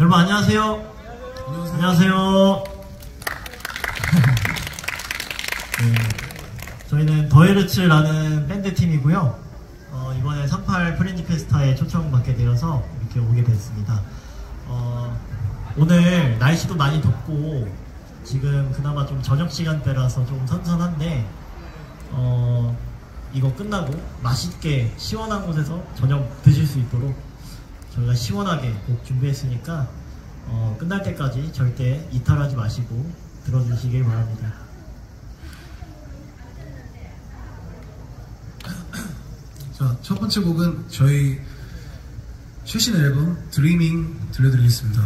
여러분 안녕하세요. 안녕하세요. 네, 저희는 더헤르츠라는 밴드 팀이고요. 이번에 38 프렌즈 페스타에 초청받게 되어서 이렇게 오게 됐습니다. 오늘 날씨도 많이 덥고 지금 그나마 좀 저녁 시간대라서 좀 선선한데 이거 끝나고 맛있게 시원한 곳에서 저녁 드실 수 있도록 저희가 시원하게 곡 준비했으니까 끝날 때까지 절대 이탈하지 마시고 들어주시길 바랍니다. 자, 첫 번째 곡은 저희 최신 앨범 드리밍 들려드리겠습니다.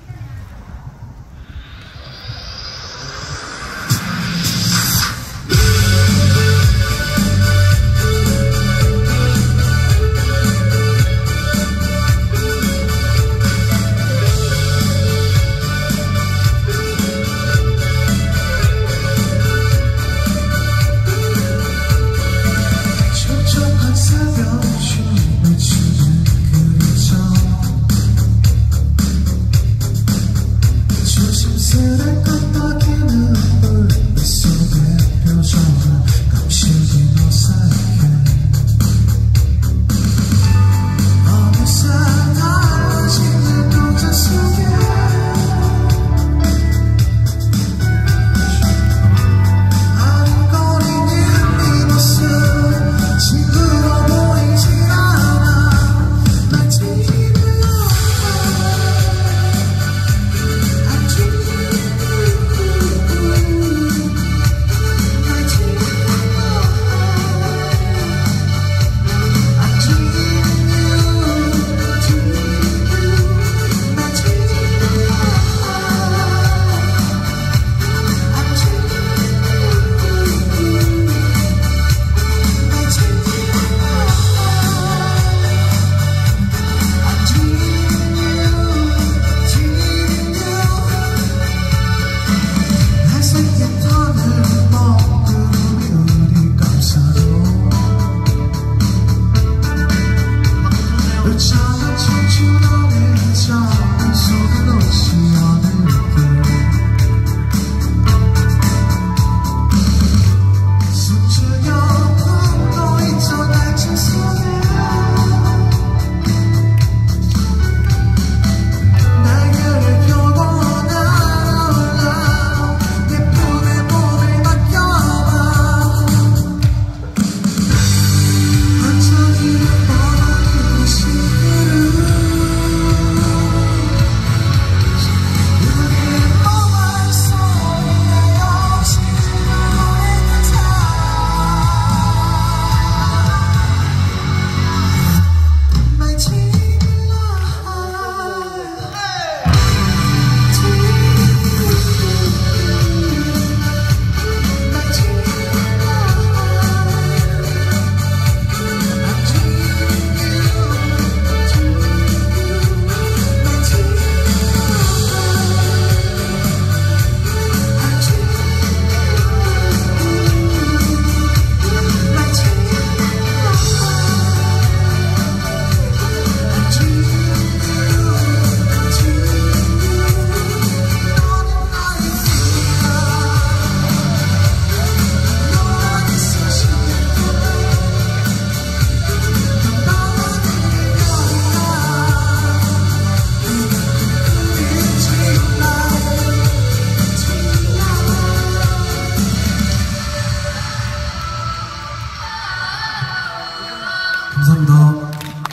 감사합니다.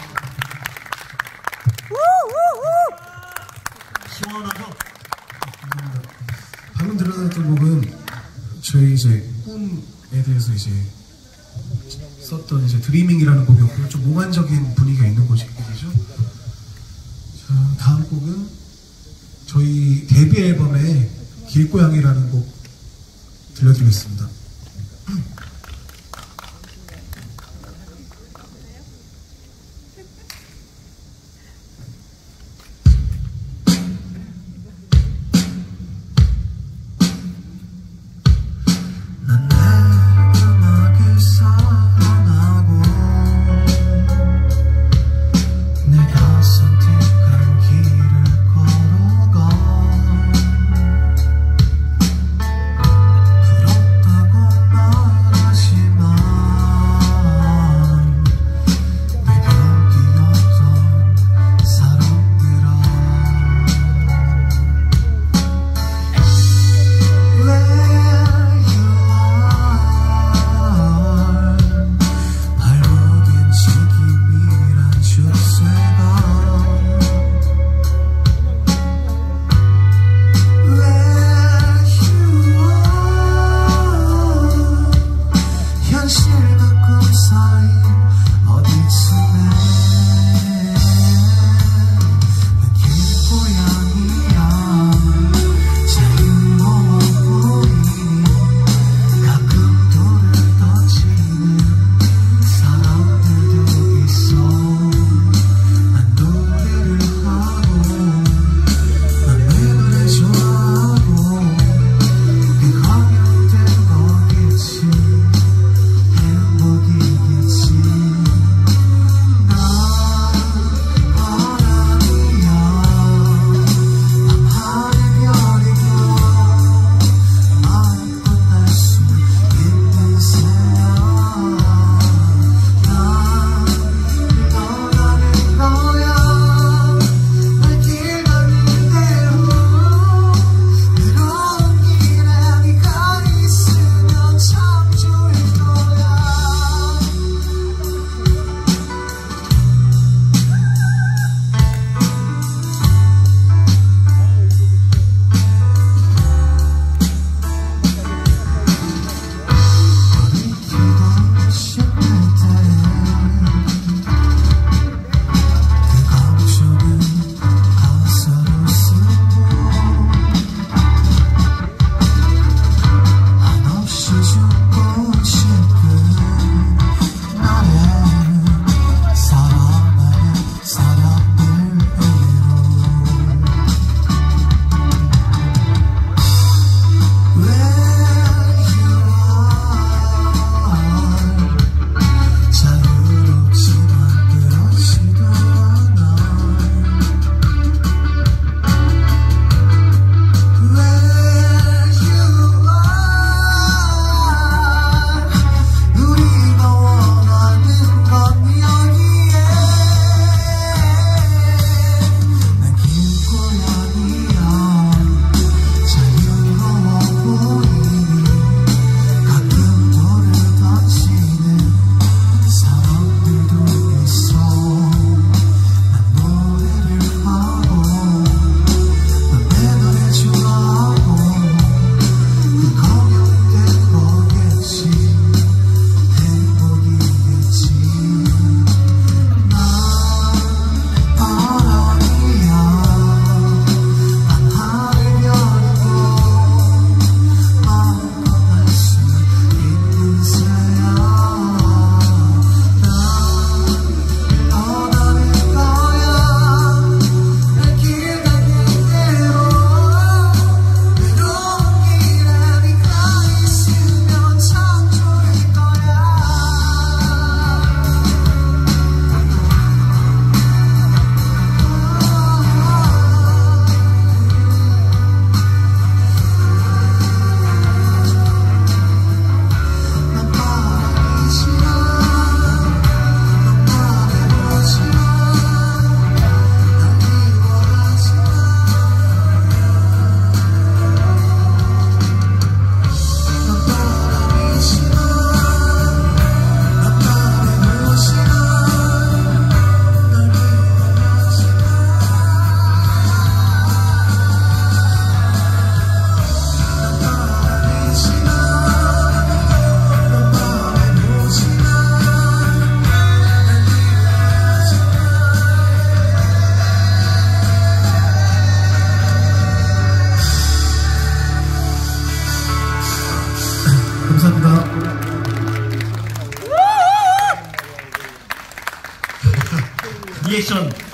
시원하죠? 감사합니다. 방금 들려드렸던 곡은 저희 이제 꿈에 대해서 이제 썼던 이제 드리밍이라는 곡이었고요. 좀 몽환적인 분위기가 있는 곡이죠. 자, 다음 곡은 저희 데뷔 앨범의 길고양이라는 곡 들려드리겠습니다. 내가 선택한 길을 걸어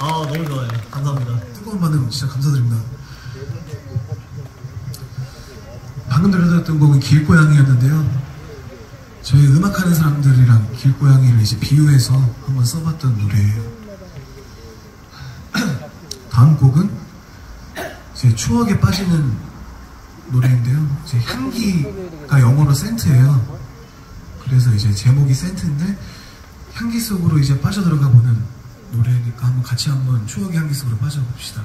너무 좋아요. 감사합니다. 뜨거운 반응 진짜 감사드립니다. 방금 들려드렸던 곡은 길고양이였는데요. 저희 음악하는 사람들이랑 길고양이를 이제 비유해서 한번 써봤던 노래예요. 다음 곡은 제 추억에 빠지는 노래인데요. 제 향기가 영어로 센트예요. 그래서 이제 제목이 센트인데 향기 속으로 이제 빠져들어가 보는 노래니까 한번 같이 한번 추억의 향기 속으로 빠져봅시다.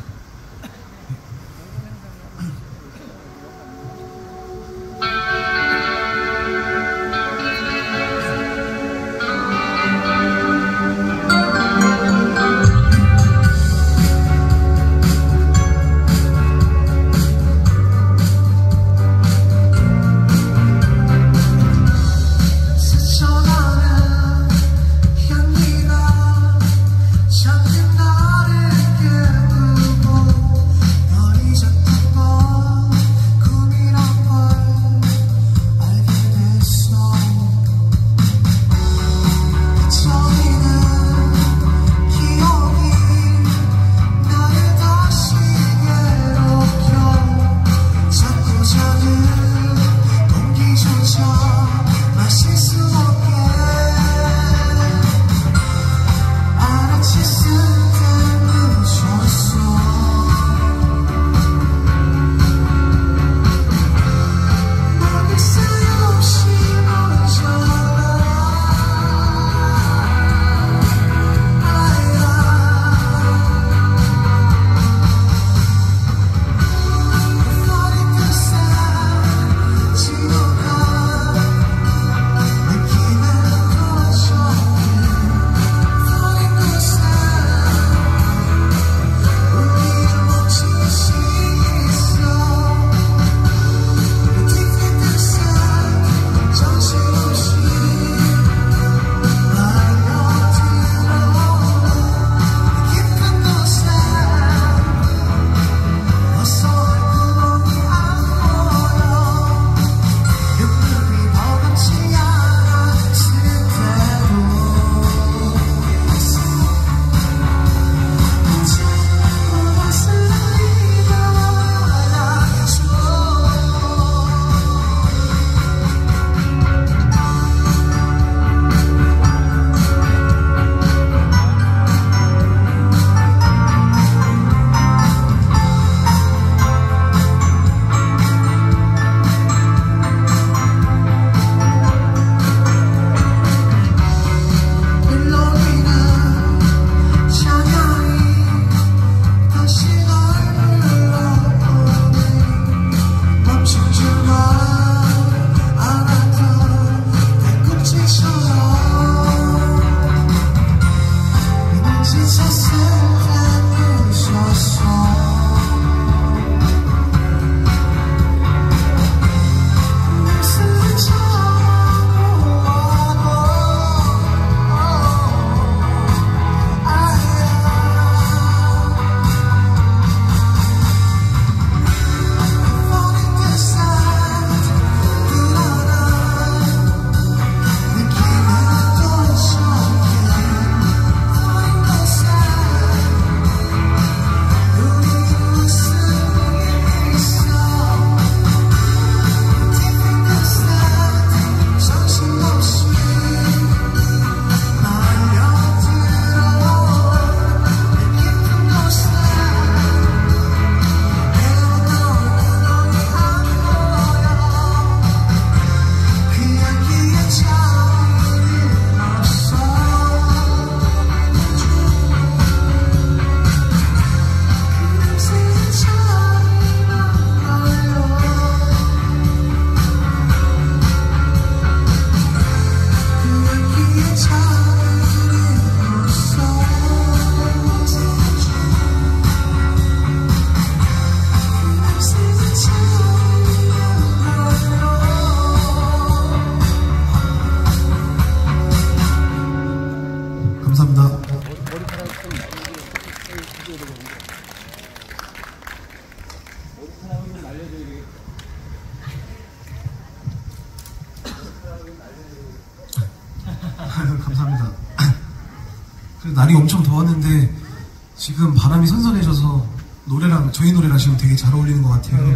감사합니다. 날이 엄청 더웠는데 지금 바람이 선선해져서 노래랑 저희 노래랑 지금 되게 잘 어울리는 것 같아요.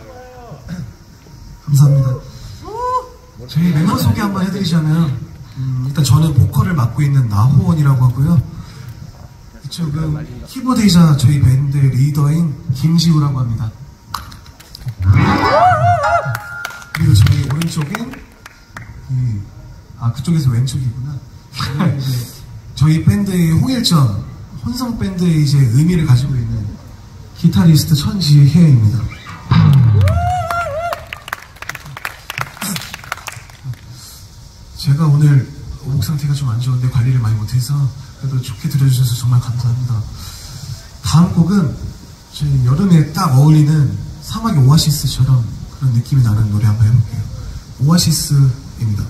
감사합니다. 저희 멤버 소개 한번 해드리자면 일단 저는 보컬을 맡고 있는 나호원이라고 하고요. 이쪽은 키보드이자 저희 밴드 리더인 김지우라고 합니다. 그리고 저희 오른쪽엔 그쪽에서 왼쪽이구나. 이제 저희 밴드의 홍일점 혼성 밴드의 이제 의미를 가지고 있는 기타리스트 천지혜입니다. 제가 오늘 목 상태가 좀 안 좋은데 관리를 많이 못해서 그래도 좋게 들어주셔서 정말 감사합니다. 다음 곡은 저희 여름에 딱 어울리는 사막의 오아시스처럼 그런 느낌이 나는 노래 한번 해볼게요. 오아시스입니다.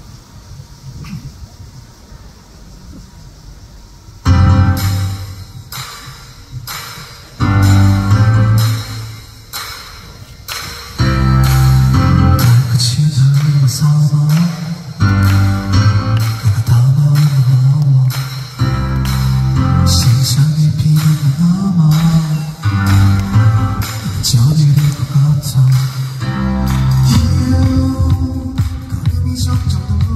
걸음이 점점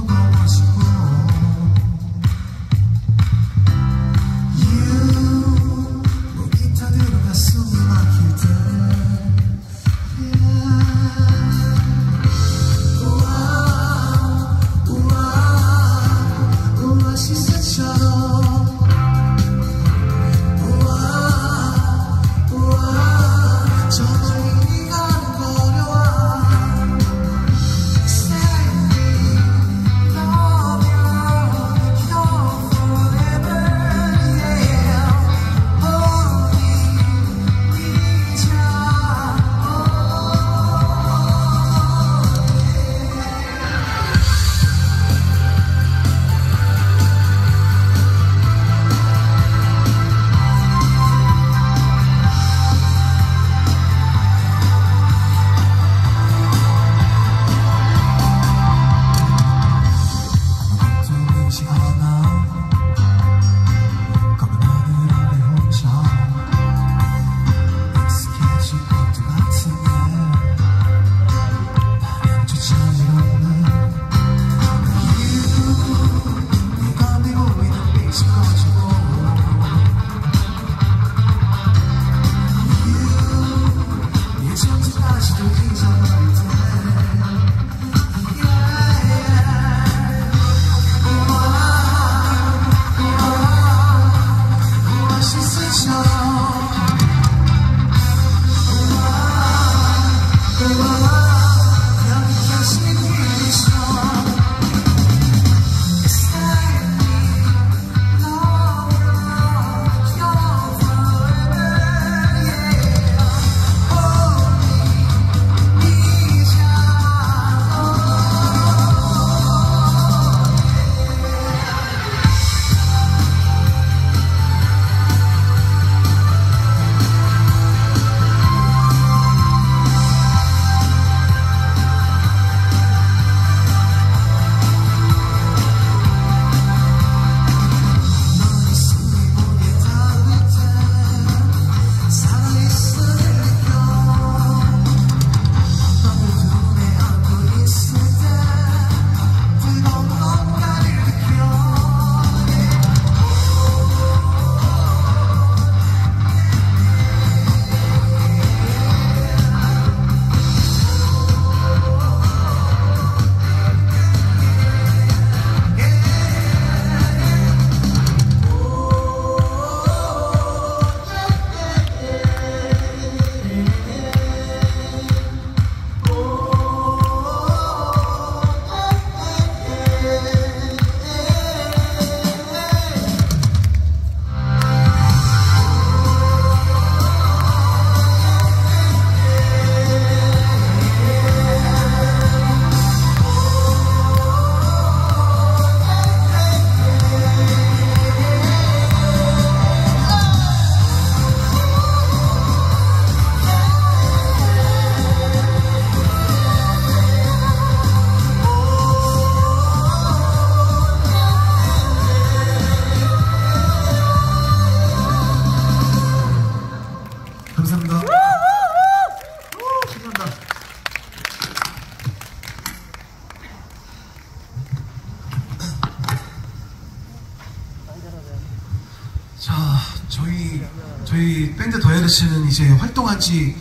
이제 활동한 지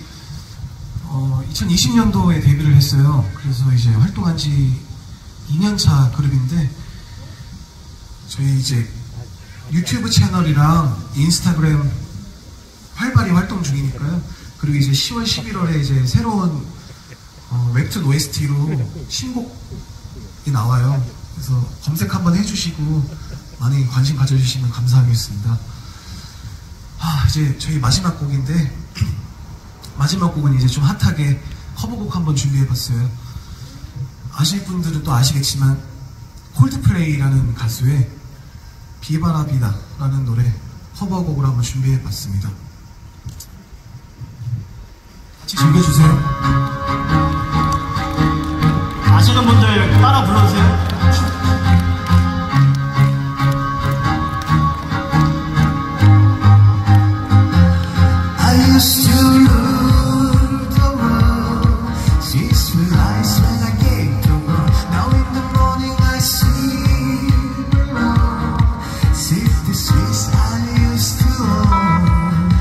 2020년도에 데뷔를 했어요. 그래서 이제 활동한 지 2년차 그룹인데 저희 이제 유튜브 채널이랑 인스타그램 활발히 활동 중이니까요. 그리고 이제 10월, 11월에 이제 새로운 웹툰 OST로 신곡이 나와요. 그래서 검색 한번 해주시고 많이 관심 가져주시면 감사하겠습니다. 이제 저희 마지막 곡인데 마지막 곡은 이제 좀 핫하게 커버곡 한번 준비해봤어요. 아실 분들은 또 아시겠지만 콜드플레이라는 가수의 비바라 비다라는 노래 커버곡을 한번 준비해봤습니다. 같이 즐겨주세요. 아시는 분들 따라 불러주세요. I used to rule the world, six lights when I gave the world. Now in the morning I sleep alone. Six the streets I used to own.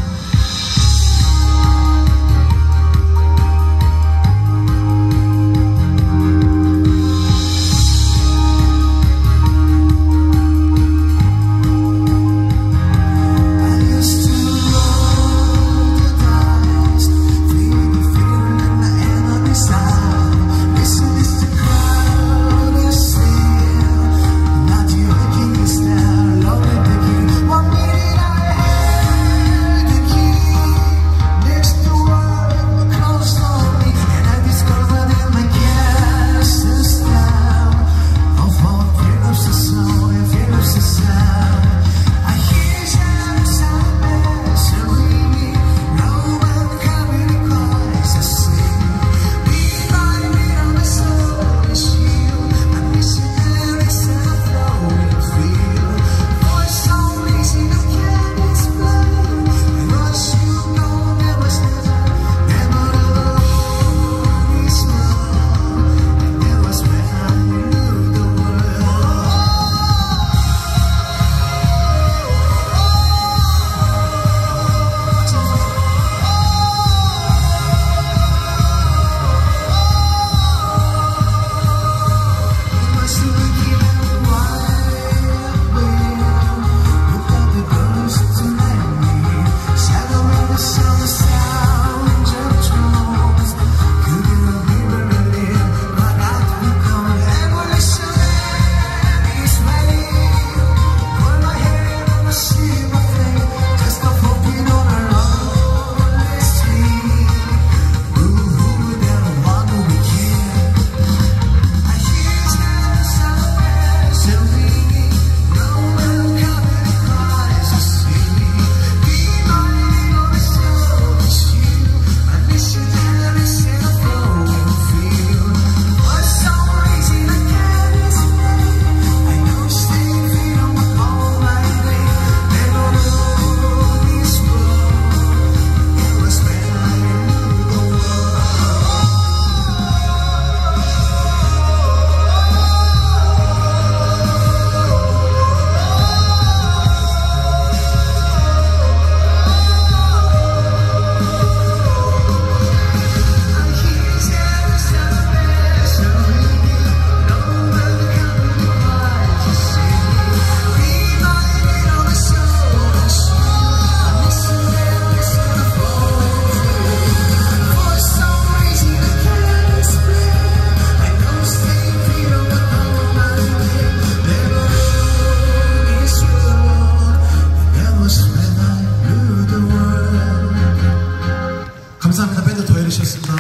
감사합니다. 밴드 더 해주셨습니다.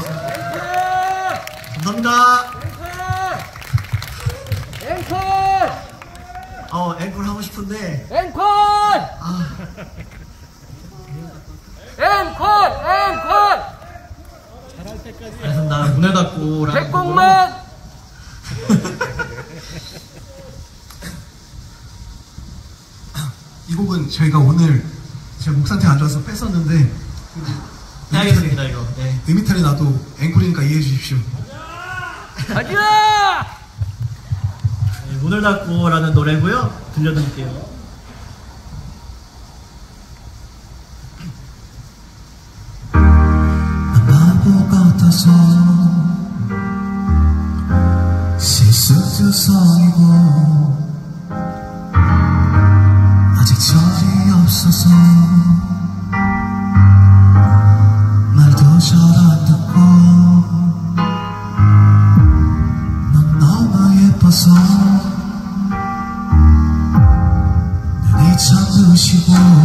감사합니다. 앵콜! 앵콜 하고 싶은데. 앵콜! 알겠습니다. 문을 닫고 라는 백곡만! 이 곡은 저희가 오늘 제가 목 상태 안 좋아서 뺐었는데 해야겠습니다 이거. 네. 음이탈이 나도 앵콜이니까 이해해 주십시오. 가자! 네, 문을 닫고 라는 노래고요. 들려드릴게요. 1, 많아서 실수투성이고 아직 철이 없어서 말도 잘 안 듣고 넌 너무 예뻐서 눈이 참 부시고